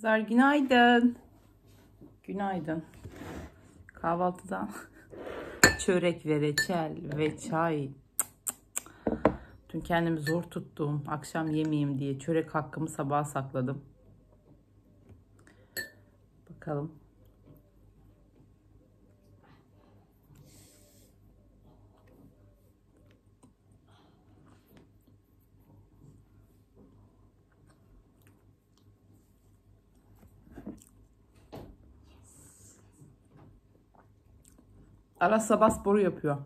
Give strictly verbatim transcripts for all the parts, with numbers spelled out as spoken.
Kızlar günaydın. Günaydın. Kahvaltıda çörek ve reçel ve çay. Dün kendimi zor tuttum. Akşam yemeyeyim diye çörek hakkımı sabaha sakladım. Bakalım. Aras sabah sporu yapıyor.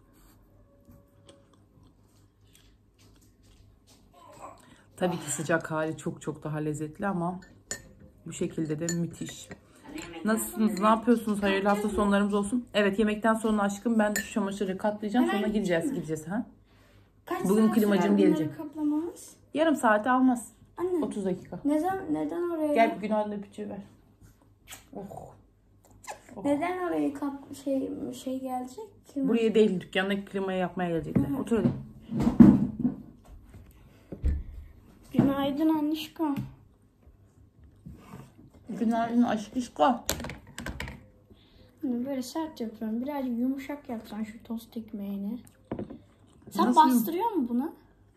Tabii ki sıcak hali çok çok daha lezzetli ama bu şekilde de müthiş. Nasılsınız? Ne yapıyorsunuz? Hayırlı hafta sonlarımız olsun. Evet, yemekten sonra aşkım ben şu çamaşırı katlayacağım. Sonra gideceğiz. Gideceğiz ha. Kaç Bugün klimacım gelecek. Kaplamamız? Yarım saate almaz. Anne. otuz dakika. Neden neden oraya? Gel bir günaydın öpücüğü ver. Oh. Oh. Neden oraya kap şey şey gelecek? Klima. Buraya değil, dükkandaki klimayı yapmaya gelecekler. Hı. Otur hadi. Günaydın Anişko. Günaydın aşkışko. Böyle sert yapıyorum. Birazcık yumuşak yapsan şu tost ekmeğini. Sen Nasıl? bastırıyor musun bunu?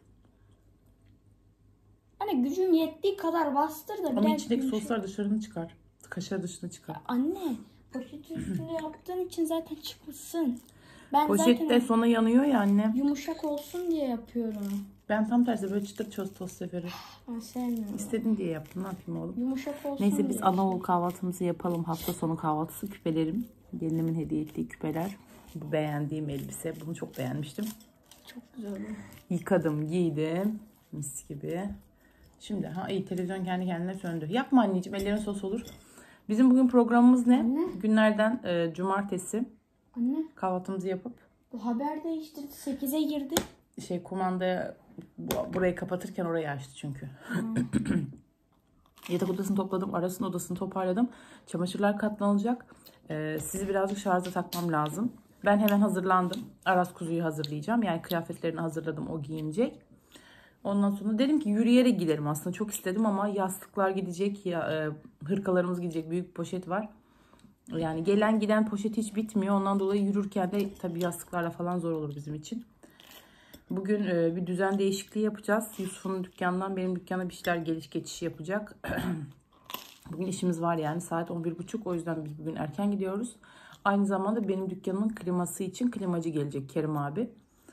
Hani gücün yettiği kadar bastır da Ama biraz içindeki yumuşak. soslar dışarını çıkar. Kaşar dışına çıkar. Anne, poşeti üstünde yaptığın için zaten çıkmışsın. Ben Poşette zaten sona yanıyor ya anne. yumuşak olsun diye yapıyorum. Ben tam tersi böyle çıtır çöz tost severim. Ben sevmiyorum. İstedin diye yaptım. Ne yapayım oğlum? Yumuşak olsun Neyse diye. biz anaoğul kahvaltımızı yapalım. Hafta sonu kahvaltısı küpelerim. Gelinimin hediye ettiği küpeler. Bu beğendiğim elbise. Bunu çok beğenmiştim. Çok güzel oluyor. Yıkadım, giydim. Mis gibi. Şimdi ha iyi, televizyon kendi kendine söndü. Yapma anneciğim, ellerin sos olur. Bizim bugün programımız ne? Anne. Günlerden e, cumartesi. Anne. Kahvaltımızı yapıp. Bu haber değiştirdi. sekize girdi. Şey kumandaya bu, burayı kapatırken orayı açtı çünkü. Hmm. Yatak odasını topladım. Aras'ın odasını toparladım. Çamaşırlar katlanacak. Ee, sizi birazcık şarja takmam lazım. Ben hemen hazırlandım. Aras kuzuyu hazırlayacağım. Yani kıyafetlerini hazırladım. O giyinecek. Ondan sonra dedim ki yürüyerek giderim aslında. Çok istedim ama yastıklar gidecek. Ya, e, hırkalarımız gidecek. Büyük bir poşet var. Yani gelen giden poşet hiç bitmiyor. Ondan dolayı yürürken de tabii yastıklarla falan zor olur bizim için. Bugün e, bir düzen değişikliği yapacağız. Yusuf'un dükkanından benim dükkana bir şeyler geliş geçişi yapacak. Bugün işimiz var yani saat on bir buçuk, o yüzden biz bugün erken gidiyoruz. Aynı zamanda benim dükkanımın kliması için klimacı gelecek Kerim abi.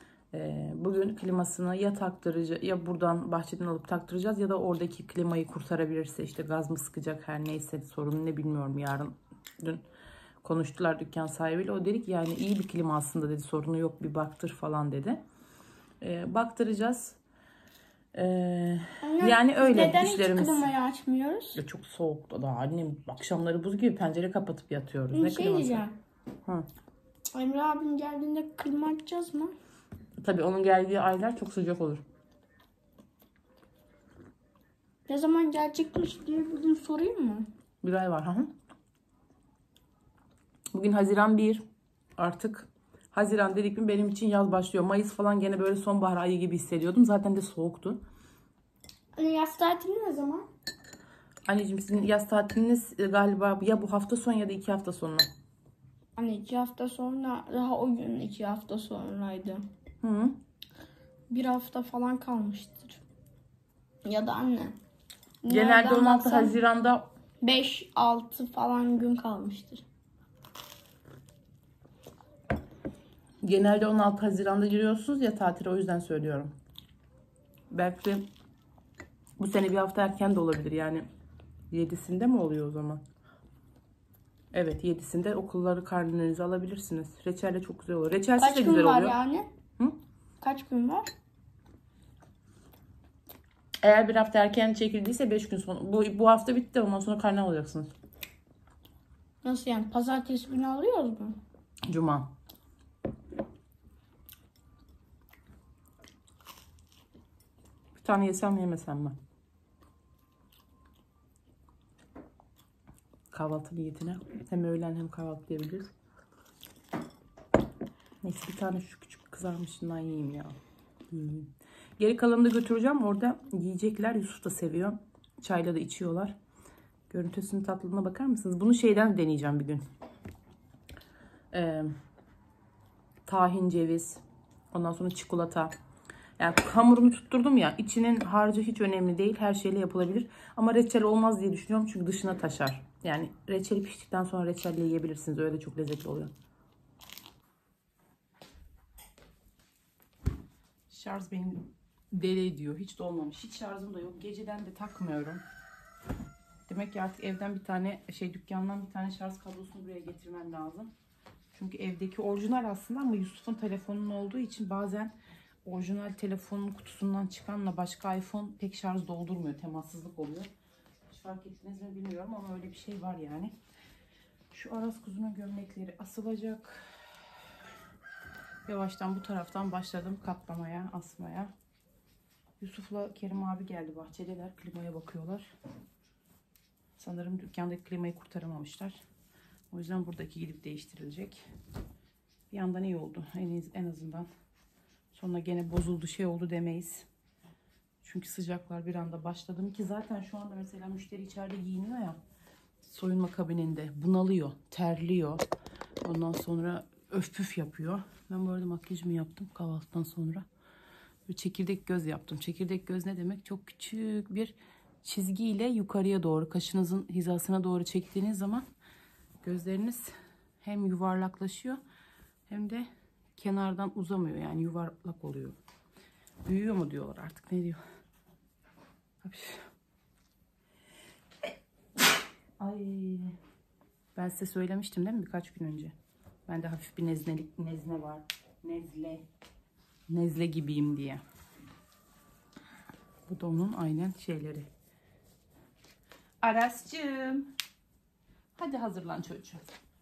E, bugün klimasını ya taktıracağız ya buradan bahçeden alıp taktıracağız ya da oradaki klimayı kurtarabilirse, işte gaz mı sıkacak her neyse, sorun ne bilmiyorum. Yarın dün konuştular dükkan sahibiyle, o dedi ki yani iyi bir klima aslında dedi, sorunu yok bir baktır falan dedi. E, baktıracağız. E, Anne, yani öyle neden işlerimiz. hiç klimayı açmıyoruz? Ya çok soğuk da annem, akşamları buz gibi pencere kapatıp yatıyoruz. Bir ne şey kliması? diyeceğim. Hı. Emre abim geldiğinde klima açacağız mı? Tabii onun geldiği aylar çok sıcak olur. Ne zaman gelecekmiş diye bugün sorayım mı? Bir ay var. Hı hı. Bugün Haziran bir. Artık Haziran dedik mi benim için yaz başlıyor. Mayıs falan gene böyle sonbahar ayı gibi hissediyordum. Zaten de soğuktu. Hani yaz tatili ne zaman? Anneciğim sizin yaz tatiliniz galiba ya bu hafta sonu ya da iki hafta sonra. Hani iki hafta sonra, daha o gün iki hafta sonraydı. Hı. Bir hafta falan kalmıştır. Ya da anne. Genelde on altı Haziran'da beş altı falan gün kalmıştır. Genelde on altı Haziran'da giriyorsunuz ya tatile, o yüzden söylüyorum. Belki de bu sene bir hafta erken de olabilir yani. yedisinde mi oluyor o zaman? Evet, yedisinde okulları, karnelerinizi alabilirsiniz. Reçelle çok güzel olur. Reçelsiz Kaç de gün güzel var oluyor. yani? Hı? Kaç gün var? Eğer bir hafta erken çekildiyse beş gün sonra. Bu, bu hafta bitti, ondan sonra karne alacaksınız. Nasıl yani? Pazartesi günü alıyoruz mu? Cuma. Bir tane yesem mi yemesem mi? Kahvaltı niyetine. Hem öğlen hem kahvaltı diyebiliriz. Neyse bir tane şu küçük kızarmışından yiyeyim ya. Yiyeyim. Geri kalanını da götüreceğim. Orada yiyecekler. Yusuf da seviyor. Çayla da içiyorlar. Görüntüsünün tatlılığına bakar mısınız? Bunu şeyden deneyeceğim bir gün. Ee, tahin, ceviz, ondan sonra çikolata. Yani hamurunu tutturdum ya. İçinin harcı hiç önemli değil. Her şeyle yapılabilir. Ama reçel olmaz diye düşünüyorum. Çünkü dışına taşar. Yani reçeli piştikten sonra reçelle yiyebilirsiniz. Öyle de çok lezzetli oluyor. Şarj beni deli ediyor. Hiç dolmamış. Hiç şarjım da yok. Geceden de takmıyorum. Demek ki artık evden bir tane şey dükkandan bir tane şarj kablosunu buraya getirmem lazım. Çünkü evdeki orijinal aslında ama Yusuf'un telefonunun olduğu için bazen orijinal telefonun kutusundan çıkanla başka iPhone pek şarj doldurmuyor. Temassızlık oluyor. Hiç fark ettiniz mi bilmiyorum ama öyle bir şey var yani. Şu Aras kuzunun gömlekleri asılacak. Yavaştan bu taraftan başladım katlamaya, asmaya. Yusuf'la Kerim abi geldi, bahçedeler. Klimaya bakıyorlar. Sanırım dükkandaki klimayı kurtaramamışlar. O yüzden buradaki gidip değiştirilecek. Bir yandan iyi oldu. En, en azından sonra gene bozuldu, şey oldu demeyiz. Çünkü sıcaklar bir anda başladı ki zaten şu anda mesela müşteri içeride giyiniyor ya. Soyunma kabininde bunalıyor, terliyor. Ondan sonra öf püf yapıyor. Ben bu arada makyajımı yaptım kahvaltıdan sonra. Bir çekirdek göz yaptım. Çekirdek göz ne demek? Çok küçük bir çizgiyle yukarıya doğru, kaşınızın hizasına doğru çektiğiniz zaman gözleriniz hem yuvarlaklaşıyor hem de kenardan uzamıyor. Yani yuvarlak oluyor. Büyüyor mu diyorlar artık, ne diyor? Ay, ben size söylemiştim değil mi birkaç gün önce? Bende hafif bir nezlelik, nezle var. Nezle. Nezle gibiyim diye. Bu da onun aynen şeyleri. Aras'cığım. Hadi hazırlan çocuğum.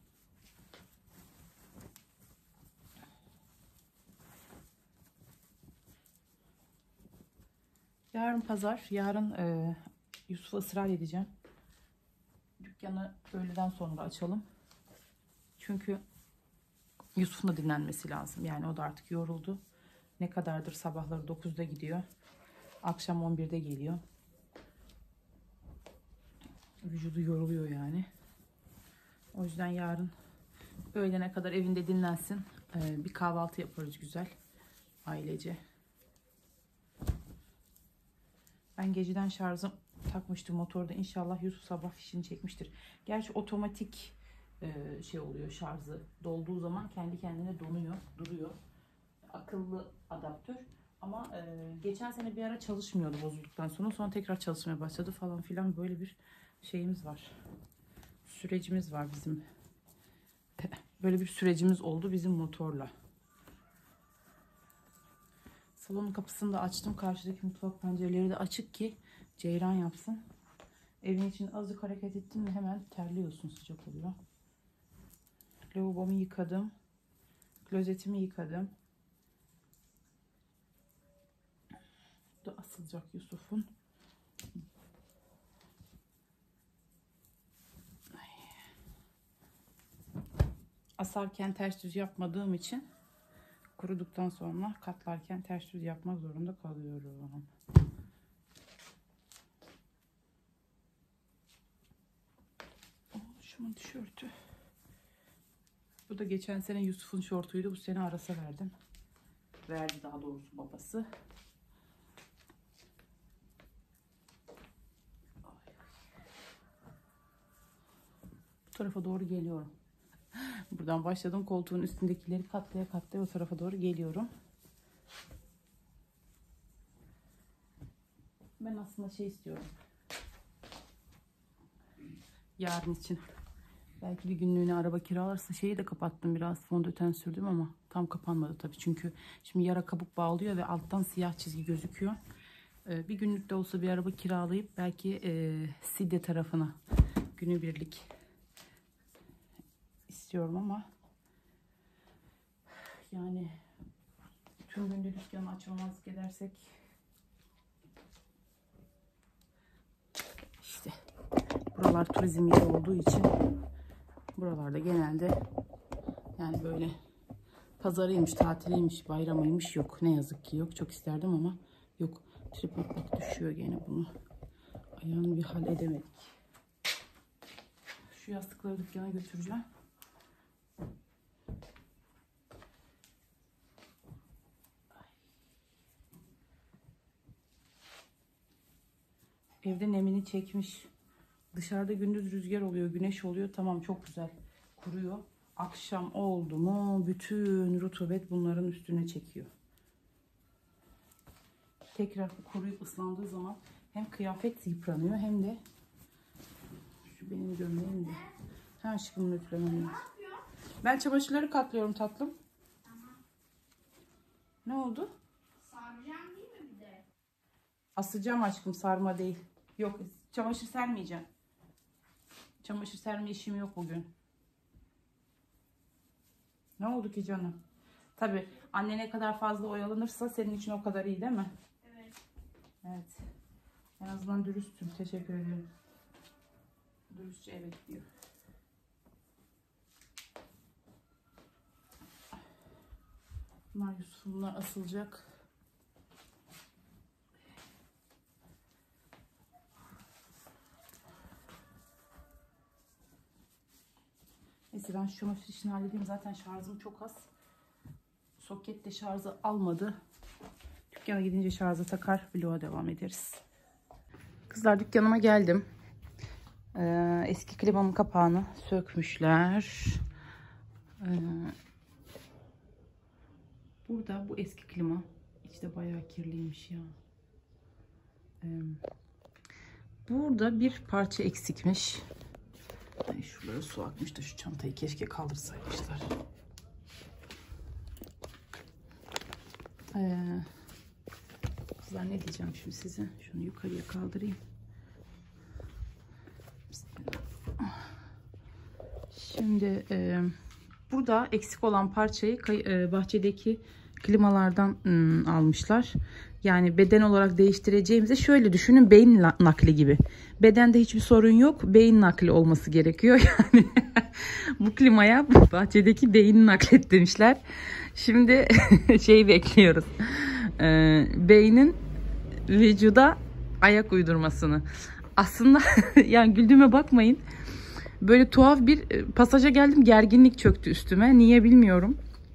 Yarın pazar. Yarın e, Yusuf'a ısrar edeceğim. Dükkanı öğleden sonra açalım. Çünkü Yusuf'un da dinlenmesi lazım. Yani o da artık yoruldu. Ne kadardır sabahları dokuzda gidiyor. Akşam on birde geliyor. Vücudu yoruluyor yani. O yüzden yarın öğlene kadar evinde dinlensin. Ee, bir kahvaltı yaparız güzel. Ailece. Ben geceden şarjım takmıştım motorda. İnşallah Yusuf sabah fişini çekmiştir. Gerçi otomatik e, şey oluyor, şarjı dolduğu zaman kendi kendine donuyor, duruyor. Akıllı adaptör. Ama e, geçen sene bir ara çalışmıyordu bozulduktan sonra. Sonra tekrar çalışmaya başladı falan filan. Böyle bir şeyimiz var. Sürecimiz var bizim. Böyle bir sürecimiz oldu bizim motorla. Salonun kapısını da açtım. Karşıdaki mutfak pencereleri de açık ki ceyran yapsın. Evin için azıcık hareket ettim mi hemen terliyorsun, sıcak oluyor. Lavabomu yıkadım. Klozetimi yıkadım. Bu da asılacak Yusuf'un. Asarken ters düz yapmadığım için kuruduktan sonra katlarken ters düz yapmak zorunda kalıyorum. Şunun tişörtü. Bu da geçen sene Yusuf'un şortuydu. Bu sene Aras'a verdim. Verdi daha doğrusu babası. Bu tarafa doğru geliyorum. Buradan başladım. Koltuğun üstündekileri katlaya katlaya o tarafa doğru geliyorum. Ben aslında şey istiyorum. Yarın için. Belki bir günlüğüne araba kiralarsa şeyi de kapattım. Biraz fondöten sürdüm ama tam kapanmadı tabii. Çünkü şimdi yara kabuk bağlıyor ve alttan siyah çizgi gözüküyor. Ee, bir günlük de olsa bir araba kiralayıp belki e, Sidde tarafına günübirlik istiyorum ama yani tüm günde dükkanı açmamazlık edersek işte buralar turizm yeri olduğu için buralarda genelde yani böyle pazarıymış, tatiliymiş, bayramıymış yok. Ne yazık ki yok. Çok isterdim ama yok. Tripod bak düşüyor gene bunu. Ayağını bir hal edemedik. Şu yastıkları dükkana götüreceğim. Evde nemini çekmiş. Dışarıda gündüz rüzgar oluyor, güneş oluyor. Tamam, çok güzel kuruyor. Akşam oldu mu bütün rutubet bunların üstüne çekiyor. Tekrar kuruyup ıslandığı zaman hem kıyafet yıpranıyor hem de şu benim gömleğim de. Ha aşkım, lütfen. Ben çamaşırları katlıyorum tatlım. Tamam. Ne oldu? Saracağım değil mi bir de? Asacağım aşkım, sarma değil. Yok, çamaşır sermeyeceğim. Çamaşır serme işim yok bugün. Ne oldu ki canım? Tabii anne ne kadar fazla oyalanırsa senin için o kadar iyi değil mi? Evet. Evet. En azından dürüstsün. Teşekkür ederim. Dürüstçe evet diyor. Bunlar Yusuf'un, bunlar asılacak. Neyse ben şu çamaşır işini halledeyim. Zaten şarjım çok az. Soket de şarjı almadı. Dükkana gidince şarjı takar. Vloga devam ederiz. Kızlar, dükkanıma geldim. Ee, eski klimamın kapağını sökmüşler. Ee, burada bu eski klima. İçi de bayağı kirliymiş ya. Ee, burada bir parça eksikmiş. Ay, şuralara su akmış da şu çantayı keşke kaldırsaymışlar. Ee, kızlar, ne diyeceğim şimdi size? Şunu yukarıya kaldırayım. Şimdi e, burada eksik olan parçayı e, bahçedeki klimalardan ım, almışlar. Yani beden olarak değiştireceğimize şöyle düşünün, beyin nakli gibi. Bedende hiçbir sorun yok, beyin nakli olması gerekiyor. Yani bu klimaya bu bahçedeki beyni naklet demişler. Şimdi şey bekliyoruz. Ee, beynin vücuda ayak uydurmasını. Aslında yani güldüğüme bakmayın. Böyle tuhaf bir pasaja geldim, gerginlik çöktü üstüme. Niye bilmiyorum.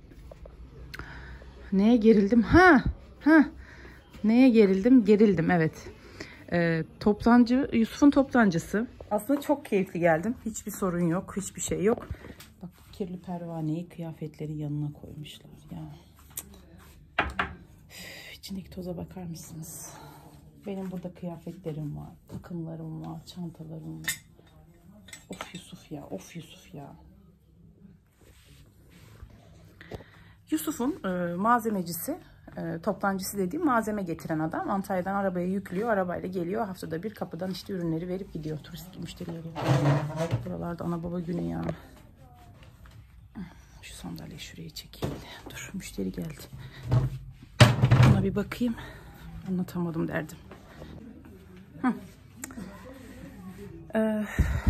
Neye gerildim? Ha, ha. Neye gerildim? Gerildim, evet. Ee, toptancı, Yusuf'un toptancısı. Aslında çok keyifli geldim. Hiçbir sorun yok, hiçbir şey yok. Bak, kirli pervaneyi kıyafetlerin yanına koymuşlar ya. Üf, içindeki toza bakar mısınız? Benim burada kıyafetlerim var, takımlarım var, çantalarım var. Of Yusuf ya, of Yusuf ya. Yusuf'un e, malzemecisi, e, toptancısı dediğim malzeme getiren adam. Antalya'dan arabaya yüklüyor, arabayla geliyor. Haftada bir kapıdan işte ürünleri verip gidiyor turist müşterileri. Buralarda ana baba günü ya. Şu sandalyeyi şuraya çekeyim. Dur, müşteri geldi. Buna bir bakayım. Anlatamadım derdim. Hı. Ee,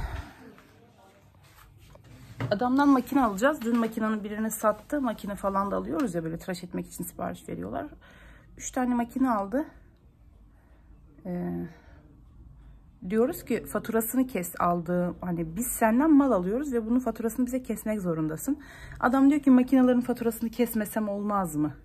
adamdan makine alacağız. Dün makinenin birini sattı. Makine falan da alıyoruz ya, böyle tıraş etmek için sipariş veriyorlar. Üç tane makine aldı. Ee, diyoruz ki faturasını kes aldığı. Hani biz senden mal alıyoruz ve bunun faturasını bize kesmek zorundasın. Adam diyor ki makinelerin faturasını kesmesem olmaz mı?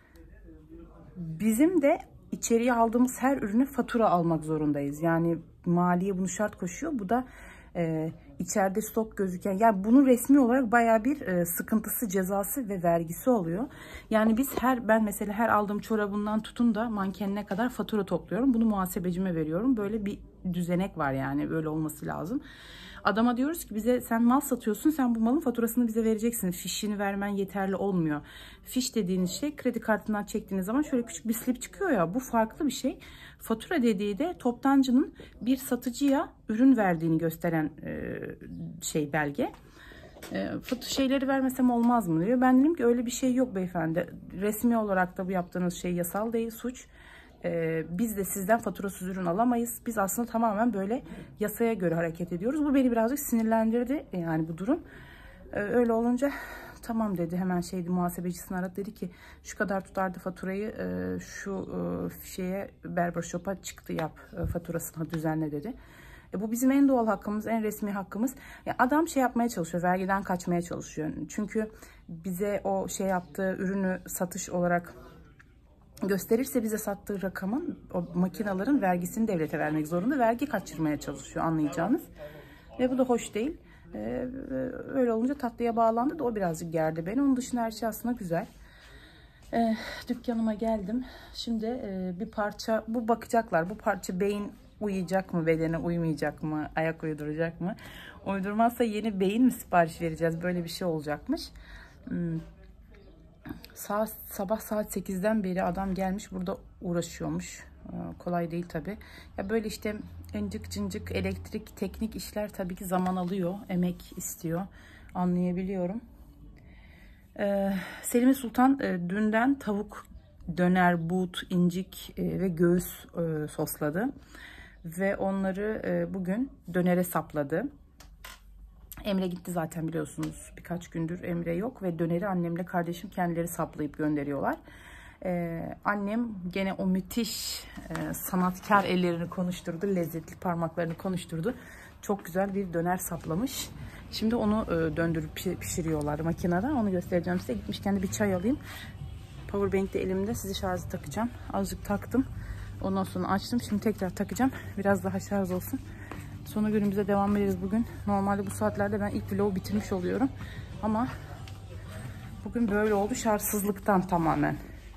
Bizim de içeriye aldığımız her ürüne fatura almak zorundayız. Yani maliye bunu şart koşuyor. Bu da e, içeride stok gözüken, yani bunun resmi olarak bayağı bir e, sıkıntısı, cezası ve vergisi oluyor. Yani biz her, ben mesela her aldığım çorabından tutun da mankenine kadar fatura topluyorum. Bunu muhasebecime veriyorum. Böyle bir düzenek var, yani böyle olması lazım. Adama diyoruz ki bize sen mal satıyorsun, sen bu malın faturasını bize vereceksin. Fişini vermen yeterli olmuyor. Fiş dediğiniz şey kredi kartından çektiğiniz zaman şöyle küçük bir slip çıkıyor ya, bu farklı bir şey. Fatura dediği de toptancının bir satıcıya ürün verdiğini gösteren e, şey, belge. E, şeyleri vermesem olmaz mı diyor. Ben dedim ki öyle bir şey yok beyefendi. Resmi olarak da bu yaptığınız şey yasal değil, suç. Ee, biz de sizden faturasız ürün alamayız. Biz aslında tamamen böyle yasaya göre hareket ediyoruz. Bu beni birazcık sinirlendirdi yani bu durum. Ee, öyle olunca tamam dedi, hemen şeydi, muhasebecisini aradı, dedi ki şu kadar tutardı faturayı, e, şu e, şeye, berber shop'a çıktı yap, e, faturasını düzenle dedi. E bu bizim en doğal hakkımız, en resmi hakkımız. Ya adam şey yapmaya çalışıyor, vergiden kaçmaya çalışıyor. Çünkü bize o şey yaptığı ürünü satış olarak gösterirse bize sattığı rakamın, o makinelerin vergisini devlete vermek zorunda. Vergi kaçırmaya çalışıyor, anlayacağınız. Ve bu da hoş değil. Ee, öyle olunca tatlıya bağlandı da o birazcık gerdi beni. Onun dışında her şey aslında güzel. Ee, dükkanıma geldim. Şimdi e, bir parça, bu bakacaklar. Bu parça beyin uyuyacak mı, bedene uymayacak mı, ayak uyduracak mı? Uydurmazsa yeni beyin mi sipariş vereceğiz? Böyle bir şey olacakmış. Hmm. Saat, sabah saat sekizden beri adam gelmiş burada uğraşıyormuş. Ee, kolay değil tabi. Ya böyle işte incik cincik elektrik, teknik işler tabii ki zaman alıyor, emek istiyor. Anlayabiliyorum. Ee, Selime Sultan e, dünden tavuk döner, but, incik e, ve göğüs e, sosladı. Ve onları e, bugün dönere sapladı. Emre gitti zaten biliyorsunuz. Birkaç gündür Emre yok ve döneri annemle kardeşim kendileri saplayıp gönderiyorlar. Ee, annem gene o müthiş e, sanatkar ellerini konuşturdu. Lezzetli parmaklarını konuşturdu. Çok güzel bir döner saplamış. Şimdi onu e, döndürüp pişiriyorlar makinede. Onu göstereceğim size. Gitmişken de bir çay alayım. Powerbank de elimde. Sizi şarjı takacağım. Azıcık taktım. Ondan sonra açtım. Şimdi tekrar takacağım. Biraz daha şarj olsun. Sonra günümüze devam ederiz bugün. Normalde bu saatlerde ben ilk vlogu bitirmiş oluyorum. Ama bugün böyle oldu. Şarjsızlıktan tamamen.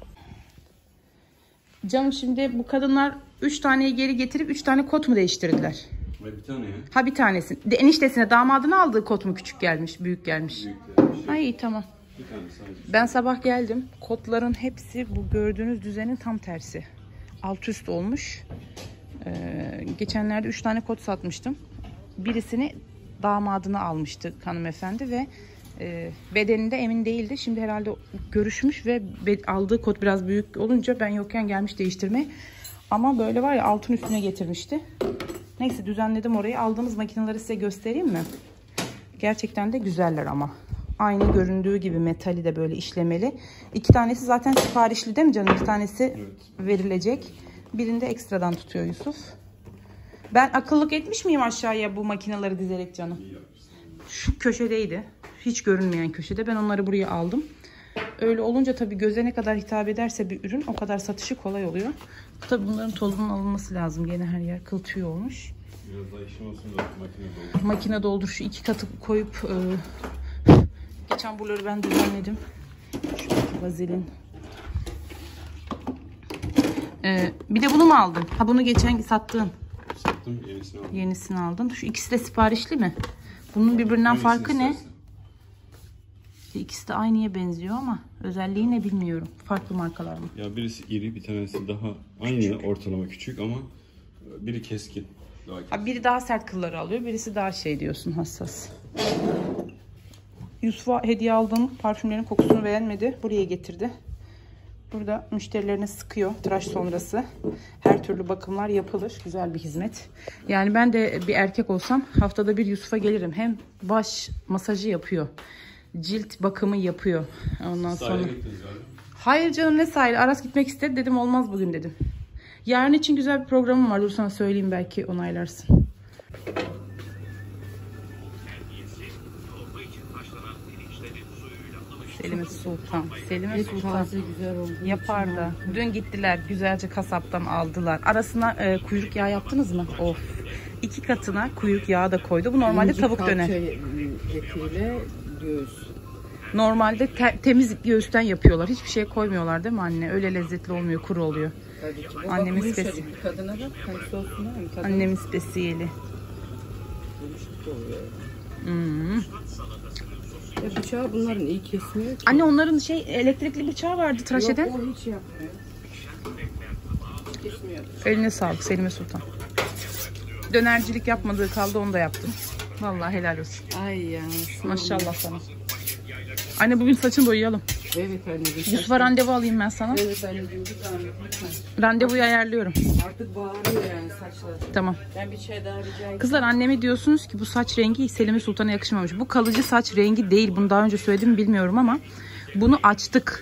Canım şimdi bu kadınlar üç taneyi geri getirip üç tane kot mu değiştirdiler? Bir tane ya. Ha bir tanesi. De, eniştesine damadına aldığı kot mu küçük gelmiş, büyük gelmiş? Büyük gelmiş. Ay iyi tamam. Bir tane sadece. Ben sabah geldim. Kotların hepsi bu gördüğünüz düzenin tam tersi. Alt üst olmuş. Ee, geçenlerde üç tane kot satmıştım. Birisini damadına almıştı hanımefendi ve e, bedeninde emin değildi. Şimdi herhalde görüşmüş ve aldığı kot biraz büyük olunca ben yokken gelmiş değiştirmeye. Ama böyle var ya altın üstüne getirmişti. Neyse düzenledim orayı. Aldığımız makineleri size göstereyim mi? Gerçekten de güzeller ama. Aynı göründüğü gibi metali de böyle işlemeli. İki tanesi zaten siparişli değil mi canım? Bir tanesi evet, verilecek. Birinde ekstradan tutuyor Yusuf. Ben akıllık etmiş miyim aşağıya bu makineleri dizerek canım? Şu köşedeydi. Hiç görünmeyen köşede. Ben onları buraya aldım. Öyle olunca tabii göze ne kadar hitap ederse bir ürün o kadar satışı kolay oluyor. Tabii bunların tozunun alınması lazım. Gene her yer kıl tüy olmuş. Biraz daha işim olsun da makine doldur. Makine doldur. Şu iki katı koyup e, geçen buraları ben düzenledim. Şuradaki vazelin. Ee, bir de bunu mu aldın? Ha bunu geçen sattın. Sattım, yenisini aldım. Yenisini aldın. Şu ikisi de siparişli mi? Bunun birbirinden Hangisini farkı ne? istersen. İkisi de aynıya benziyor ama özelliği ne bilmiyorum. Farklı markalar mı? Ya birisi iri, bir tanesi daha aynı küçük. Ortalama küçük ama biri keskin. Daha keskin. Ha, biri daha sert kılları alıyor, birisi daha şey diyorsun hassas. Yusuf'a hediye aldığım parfümlerin kokusunu beğenmedi. Buraya getirdi. Burada müşterilerine sıkıyor tıraş sonrası. Her türlü bakımlar yapılır. Güzel bir hizmet. Yani ben de bir erkek olsam haftada bir Yusuf'a gelirim. Hem baş masajı yapıyor. Cilt bakımı yapıyor. Ondan sonra... Hayır canım ne sahil. Aras gitmek istedi. Dedim olmaz bugün dedim. Yarın için güzel bir programım var. Dur sana söyleyeyim belki onaylarsın. Selime Sultan. Selime Sultan güzel oldu. yapar da. Dün gittiler güzelce kasaptan aldılar. Arasına e, kuyruk yağı yaptınız mı? Of. İki katına kuyruk yağı da koydu. Bu normalde İnci tavuk döner. etiyle göğüs. Normalde te temiz göğüsten yapıyorlar. Hiçbir şey koymuyorlar değil mi anne? Öyle lezzetli olmuyor, kuru oluyor. Tabii ki. Bu Annemin bak, spesi- yumuşacık. Tadına bak. Hani sosuna mı? Tadına Annemin spesiyeli. yumuşak oluyor. Hmm. Ya bıçağı bunların iyi kesmiyor ki. Anne onların şey elektrikli bıçağı vardı tıraş eden. Yok, o hiç yapmıyor. Kesmiyor. Eline sağlık Selime Sultan. Dönercilik yapmadığı kaldı, onu da yaptım. Vallahi helal olsun. Ay ya. Maşallah sana. Anne bugün saçını boyayalım. Evet anneciğim. Yusuf'a randevu alayım ben sana. Evet anneciğim. Bir tane lütfen. Randevuyu ayarlıyorum. Artık bağırıyor yani saçları. Tamam. Ben bir şey daha rica edeyim. Kızlar anneme diyorsunuz ki bu saç rengi Selime Sultan'a yakışmamış. Bu kalıcı saç rengi değil. Bunu daha önce söyledim mi bilmiyorum ama bunu açtık.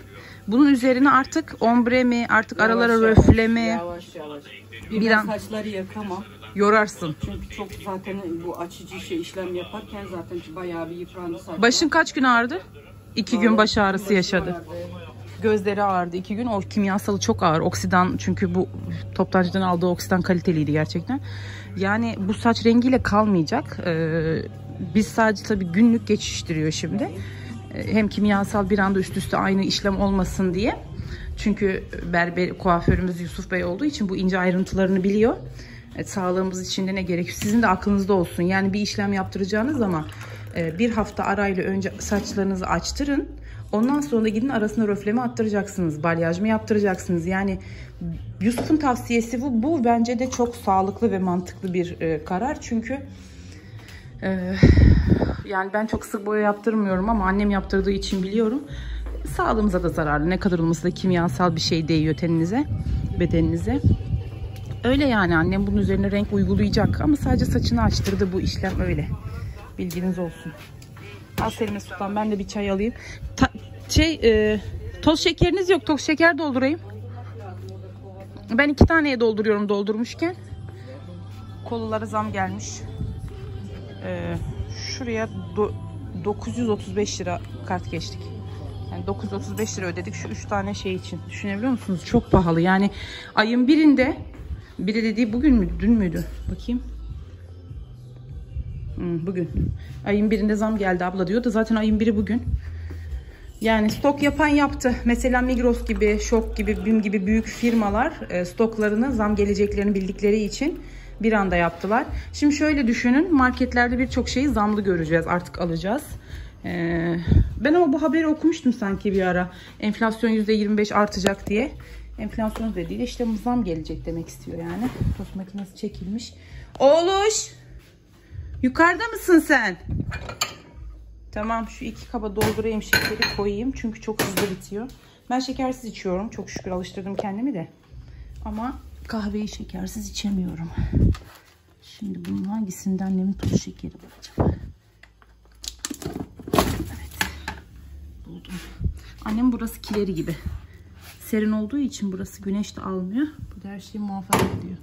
Bunun üzerine artık ombre mi, artık Yavaş aralara yavaş, röfle mi Yavaş yavaş. Bir Bir an- saçları yakamam. yorarsın. Çünkü çok zaten bu açıcı şey işlem yaparken zaten bayağı bir yıprandı saçlar. Başın kaç gün ağrıdı? İki gün baş ağrısı Başı yaşadı. ağrıdı. Gözleri ağrıdı iki gün. O kimyasalı çok ağır. Oksidan, çünkü bu toptancıdan aldığı oksidan kaliteliydi gerçekten. Yani bu saç rengiyle kalmayacak. Ee, biz sadece tabii günlük geçiştiriyor şimdi. Ee, hem kimyasal bir anda üst üste aynı işlem olmasın diye. Çünkü berber kuaförümüz Yusuf Bey olduğu için bu ince ayrıntılarını biliyor. Evet, sağlığımız için de ne gerekiyor? Sizin de aklınızda olsun. Yani bir işlem yaptıracağınız zaman e, bir hafta arayla önce saçlarınızı açtırın. Ondan sonra da gidin arasına röfleme attıracaksınız. Balyaj mı yaptıracaksınız? Yani Yusuf'un tavsiyesi bu. Bu bence de çok sağlıklı ve mantıklı bir e, karar. Çünkü e, yani ben çok sık boya yaptırmıyorum ama annem yaptırdığı için biliyorum. Sağlığımıza da zararlı. Ne kadar olmasa da kimyasal bir şey değiyor teninize, bedeninize. Öyle yani, annem bunun üzerine renk uygulayacak ama sadece saçını açtırdı, bu işlem öyle. Bilginiz olsun. Al Selime Sultan, ben de bir çay alayım. Ta şey e, toz şekeriniz yok, toz şeker doldurayım. Ben iki taneye dolduruyorum doldurmuşken. Kolalara zam gelmiş. E, şuraya dokuz yüz otuz beş lira kart geçtik. Yani dokuz yüz otuz beş lira ödedik şu üç tane şey için. Düşünebiliyor musunuz? Çok pahalı. Yani ayın birinde, biri dediği bugün mü, dün müydü? Bakayım. Hmm, bugün. Ayın birinde zam geldi abla diyor da zaten ayın biri bugün. Yani stok yapan yaptı. Mesela Migros gibi, Şok gibi, BİM gibi büyük firmalar e, stoklarına zam geleceklerini bildikleri için bir anda yaptılar. Şimdi şöyle düşünün, marketlerde birçok şeyi zamlı göreceğiz, artık alacağız. Ee, ben ama bu haberi okumuştum sanki bir ara. Enflasyon yüzde yirmi beş artacak diye. Enflasyon dediği işte zam gelecek demek istiyor yani. Tost makinesi çekilmiş. Oğluş! Yukarıda mısın sen? Tamam, şu iki kaba doldurayım, şekeri koyayım. Çünkü çok hızlı bitiyor. Ben şekersiz içiyorum. Çok şükür alıştırdım kendimi de. Ama kahveyi şekersiz içemiyorum. Şimdi bunun hangisinden annemin toz şekeri var acaba? Evet. Buldum. Annem burası kileri gibi. Serin olduğu için burası güneş de almıyor. Bu da her şeyi muhafaza ediyor.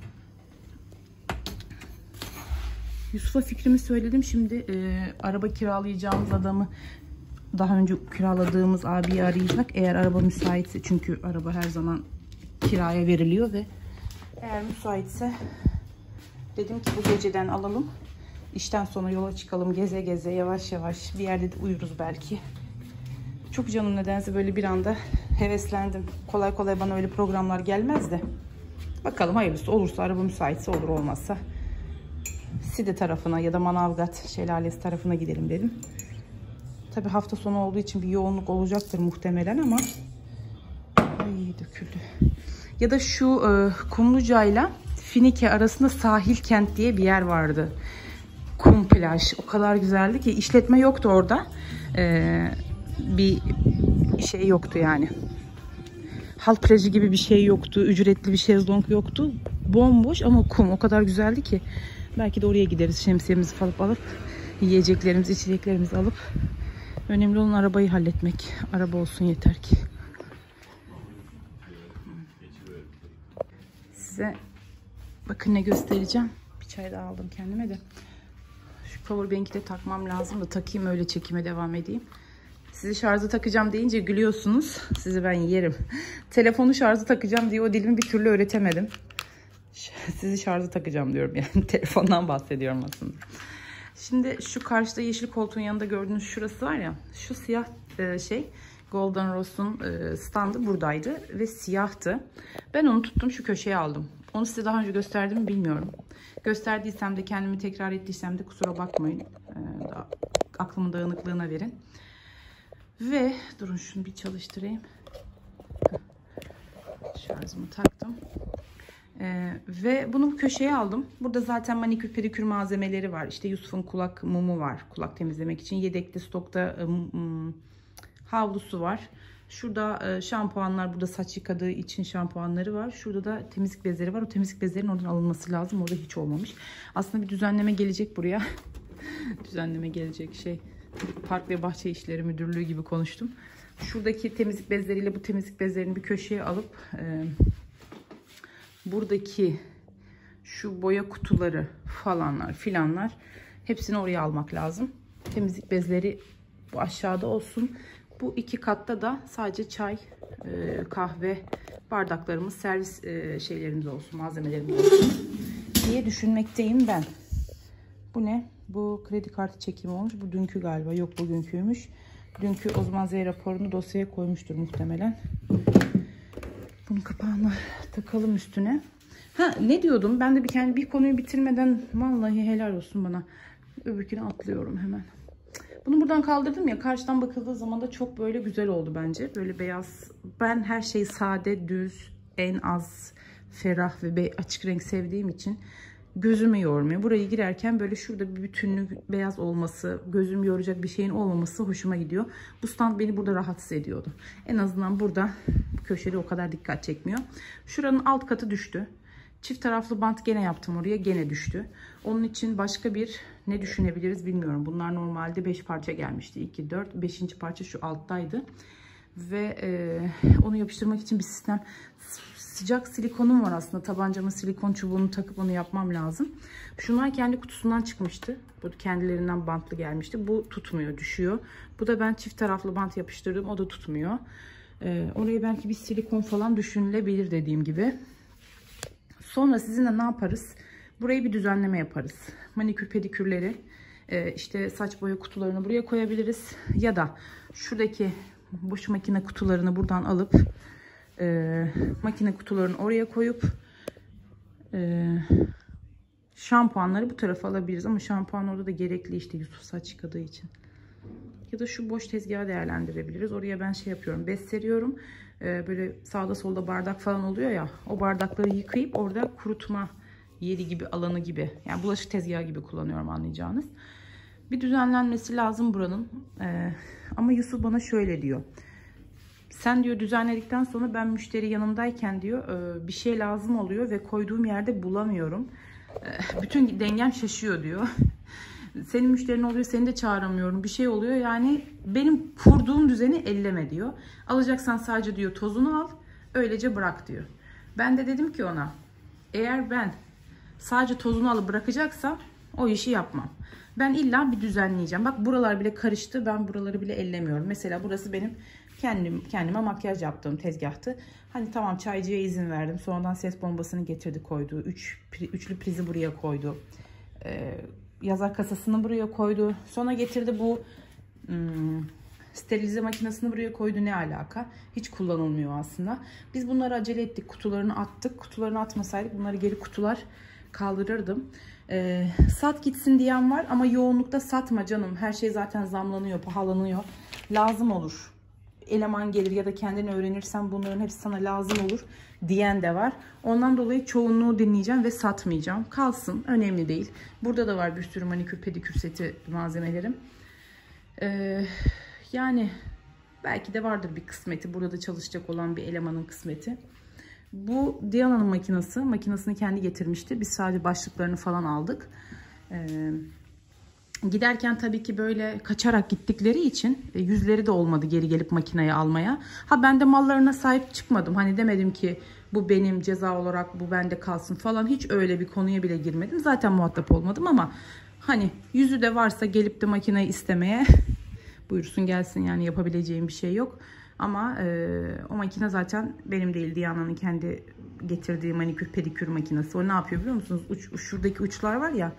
Yusuf'a fikrimi söyledim. Şimdi e, araba kiralayacağımız adamı, daha önce kiraladığımız abiyi arayacak. Eğer araba müsaitse, çünkü araba her zaman kiraya veriliyor ve eğer müsaitse dedim ki bu geceden alalım. İşten sonra yola çıkalım, geze geze yavaş yavaş bir yerde de uyuruz belki. Çok canım nedense böyle bir anda heveslendim. Kolay kolay bana öyle programlar gelmez de. Bakalım hayırlısı, olursa araba müsaitse olur, olmazsa Side tarafına ya da Manavgat Şelalesi tarafına gidelim dedim. Tabi hafta sonu olduğu için bir yoğunluk olacaktır muhtemelen ama ay döküldü. Ya da şu e, Kumluca'yla Finike arasında Sahil Kent diye bir yer vardı. Kum plaj. O kadar güzeldi ki işletme yoktu orada. Ee, bir şey yoktu yani. Halk plajı gibi bir şey yoktu. Ücretli bir şezlong yoktu. Bomboş ama kum. O kadar güzeldi ki. Belki de oraya gideriz. Şemsiyemizi falan alıp yiyeceklerimizi, içeceklerimizi alıp. Önemli olan arabayı halletmek. Araba olsun yeter ki. Size bakın ne göstereceğim. Bir çay daha aldım kendime de. Şu powerbank'i de takmam lazım da takayım, öyle çekime devam edeyim. Sizi şarja takacağım deyince gülüyorsunuz. Sizi ben yerim. Telefonu şarja takacağım diye o dilimi bir türlü öğretemedim. Sizi şarja takacağım diyorum yani. Telefondan bahsediyorum aslında. Şimdi şu karşıda yeşil koltuğun yanında gördüğünüz şurası var ya. Şu siyah şey Golden Rose'un standı buradaydı ve siyahtı. Ben onu tuttum, şu köşeye aldım. Onu size daha önce gösterdim mi bilmiyorum. Gösterdiysem de, kendimi tekrar ettiysem de kusura bakmayın. Ee, aklımın dağınıklığına verin. Ve durun şunu bir çalıştırayım. Şarjımı taktım. Ee, ve bunu bu köşeye aldım. Burada zaten manikür pedikür malzemeleri var. İşte Yusuf'un kulak mumu var. Kulak temizlemek için. Yedekli stokta ım, havlusu var. Şurada e, şampuanlar, burada saç yıkadığı için şampuanları var. Şurada da temizlik bezleri var. O temizlik bezlerinin oradan alınması lazım. Orada hiç olmamış. Aslında bir düzenleme gelecek buraya. Düzenleme gelecek şey. Park ve Bahçe İşleri Müdürlüğü gibi konuştum. şuradaki temizlik bezleriyle bu temizlik bezlerini bir köşeye alıp e, buradaki şu boya kutuları falanlar filanlar hepsini oraya almak lazım. Temizlik bezleri bu aşağıda olsun. Bu iki katta da sadece çay, e, kahve bardaklarımız, servis e, şeylerimiz olsun, malzemelerimiz olsun diye düşünmekteyim ben. Bu ne? Bu kredi kartı çekimi olmuş. Bu dünkü galiba. Yok, bugünküymüş. Dünkü o zaman Z raporunu dosyaya koymuştur muhtemelen. Bunun kapağını takalım üstüne. Ha, ne diyordum? Ben de bir kendi bir konuyu bitirmeden vallahi helal olsun bana. Öbürküne atlıyorum hemen. Bunu buradan kaldırdım ya, karşıdan bakıldığı zaman da çok böyle güzel oldu bence. Böyle beyaz. Ben her şeyi sade, düz, en az ferah ve açık renk sevdiğim için gözümü yormuyor. Burayı girerken böyle şurada bir bütünlük beyaz olması, gözüm yoracak bir şeyin olmaması hoşuma gidiyor. Bu stand beni burada rahatsız ediyordu. En azından burada köşede o kadar dikkat çekmiyor. Şuranın alt katı düştü. Çift taraflı bant gene yaptım oraya, gene düştü. Onun için başka bir ne düşünebiliriz bilmiyorum. Bunlar normalde beş parça gelmişti. iki, dört, beşinci parça şu alttaydı. Ve e, onu yapıştırmak için bir sistem. Sıcak silikonum var aslında. Tabancamın silikon çubuğunu takıp onu yapmam lazım. Şunlar kendi kutusundan çıkmıştı. Bu kendilerinden bantlı gelmişti. Bu tutmuyor, düşüyor. Bu da ben çift taraflı bant yapıştırdım. O da tutmuyor. E, oraya belki bir silikon falan düşünülebilir dediğim gibi. Sonra sizinle ne yaparız? Burayı bir düzenleme yaparız. Manikür pedikürleri, işte saç boya kutularını buraya koyabiliriz. Ya da şuradaki boş makine kutularını buradan alıp makine kutularını oraya koyup şampuanları bu tarafa alabiliriz. Ama şampuan orada da gerekli işte Yusuf saç yıkadığı için. Ya da şu boş tezgahı değerlendirebiliriz. Oraya ben şey yapıyorum, bez seriyorum. Böyle sağda solda bardak falan oluyor ya, o bardakları yıkayıp orada kurutma yeri gibi, alanı gibi, yani bulaşık tezgahı gibi kullanıyorum, anlayacağınız. Bir düzenlenmesi lazım buranın. Ee, ama Yusuf bana şöyle diyor. Sen diyor düzenledikten sonra ben müşteri yanımdayken diyor e, bir şey lazım oluyor ve koyduğum yerde bulamıyorum. E, bütün dengem şaşıyor diyor. Senin müşterin oluyor, seni de çağıramıyorum. Bir şey oluyor, yani benim kurduğum düzeni elleme diyor. Alacaksan sadece diyor tozunu al, öylece bırak diyor. Ben de dedim ki ona, eğer ben sadece tozunu alıp bırakacaksam o işi yapmam. Ben illa bir düzenleyeceğim. Bak buralar bile karıştı, ben buraları bile ellemiyorum. Mesela burası benim kendim kendime makyaj yaptığım tezgahtı. Hani tamam, çaycıya izin verdim. Sonradan ses bombasını getirdi koydu. Üç, üçlü prizi buraya koydu. Ee, yazar kasasını buraya koydu. Sonra getirdi bu hmm, sterilize makinesini buraya koydu. Ne alaka? Hiç kullanılmıyor aslında. Biz bunları acele ettik. Kutularını attık. Kutularını atmasaydık bunları geri kutular kaldırırdım. Ee, sat gitsin diyen var ama yoğunlukta satma canım. Her şey zaten zamlanıyor, pahalanıyor. Lazım olur. Eleman gelir ya da kendini öğrenirsen bunların hepsi sana lazım olur diyen de var. Ondan dolayı çoğunluğu dinleyeceğim ve satmayacağım. Kalsın, önemli değil. Burada da var bir sürü manikür pedikür seti malzemelerim. Ee, yani belki de vardır bir kısmeti. Burada da çalışacak olan bir elemanın kısmeti. Bu Diana'nın makinesi. Makinesini kendi getirmişti. Biz sadece başlıklarını falan aldık. Ee, giderken tabii ki böyle kaçarak gittikleri için e, yüzleri de olmadı geri gelip makineye almaya. Ha ben de mallarına sahip çıkmadım. Hani demedim ki bu benim, ceza olarak bu bende kalsın falan. Hiç öyle bir konuya bile girmedim. Zaten muhatap olmadım ama hani yüzü de varsa gelip de makineyi istemeye buyursun gelsin, yani yapabileceğim bir şey yok. Ama e, o makine zaten benim değil, Diana'nın kendi getirdiği manikür pedikür makinesi. O ne yapıyor biliyor musunuz? Uç, şuradaki uçlar var ya,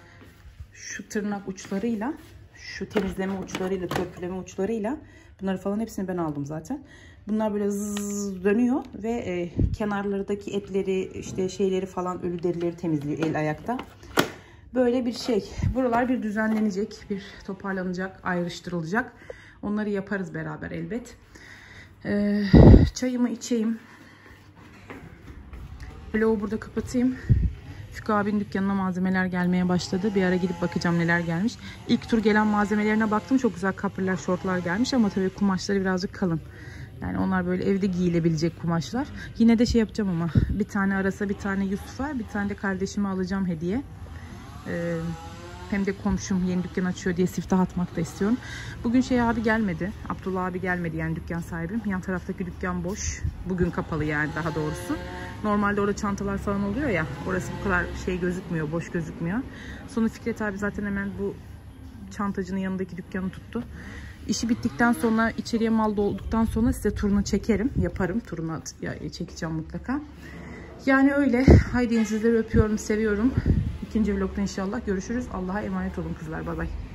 şu tırnak uçlarıyla, şu temizleme uçlarıyla, törpüleme uçlarıyla, bunları falan hepsini ben aldım zaten. Bunlar böyle zzz dönüyor ve e, kenarlardaki etleri, işte şeyleri falan, ölü derileri temizliyor el ayakta. Böyle bir şey. Buralar bir düzenlenecek, bir toparlanacak, ayrıştırılacak. Onları yaparız beraber elbet. Ee, çayımı içeyim. Vlogu burada kapatayım. Füko abinin dükkanına malzemeler gelmeye başladı. Bir ara gidip bakacağım neler gelmiş. İlk tur gelen malzemelerine baktım. Çok güzel kapriler, şortlar gelmiş ama tabii kumaşları birazcık kalın. Yani onlar böyle evde giyilebilecek kumaşlar. Yine de şey yapacağım ama bir tane Aras'a, bir tane Yusuf'a, bir tane de kardeşime alacağım hediye. Ee, Hem de komşum yeni dükkan açıyor diye siftah atmak da istiyorum. Bugün şey abi gelmedi. Abdullah abi gelmedi, yani dükkan sahibim. Yan taraftaki dükkan boş. Bugün kapalı yani, daha doğrusu. Normalde orada çantalar falan oluyor ya. Orası bu kadar şey gözükmüyor, boş gözükmüyor. Sonra Fikret abi zaten hemen bu çantacının yanındaki dükkanı tuttu. İşi bittikten sonra, içeriye mal dolduktan sonra size turunu çekerim. Yaparım. Turunu çekeceğim mutlaka. Yani öyle. Haydi sizleri öpüyorum, seviyorum. İkinci vlogda inşallah görüşürüz. Allah'a emanet olun kızlar. Bay bay.